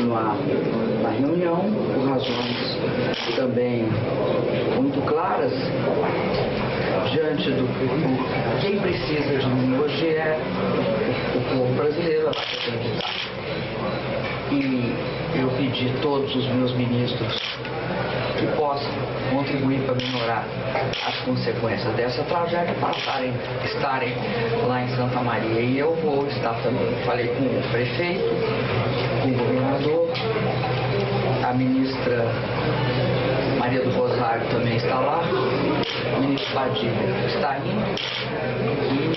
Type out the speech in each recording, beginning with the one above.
continuar na reunião, por razões também muito claras, diante do quem precisa de mim hoje é o povo brasileiro, a baixa candidato. E eu pedi a todos os meus ministros que possam contribuir para minorar as consequências dessa tragédia, para estarem lá em Santa Maria. E eu vou estar também. Falei com o prefeito, com o governador, a ministra Maria do Rosário também está lá, o ministro Padilha está indo, e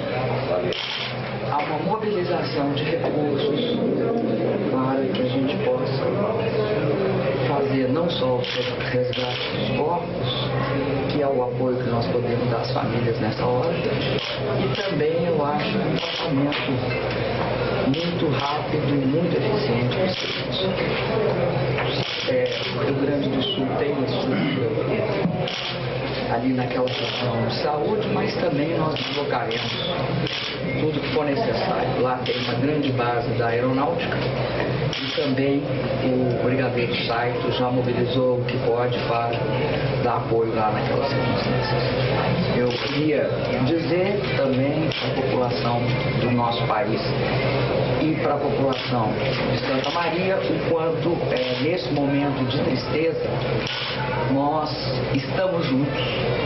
há uma mobilização de recursos para que a gente possa fazer não só o resgate dos corpos, que é o apoio que nós podemos dar às famílias nessa hora, e também eu acho um tratamento muito rápido e muito eficiente para os serviços. O Rio Grande do Sul tem uma estrutura ali naquela questão de saúde, mas também nós deslocaremos tudo que for necessário. Lá tem uma grande base da aeronáutica e também o Brigadier Saito já mobilizou o que pode para dar apoio lá naquelas circunstâncias. Eu queria dizer também para a população do nosso país e para a população de Santa Maria o quanto, nesse momento de tristeza, nós estamos juntos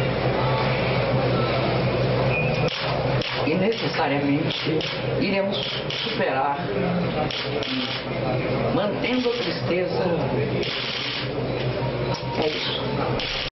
e necessariamente iremos superar, mantendo a tristeza. É isso.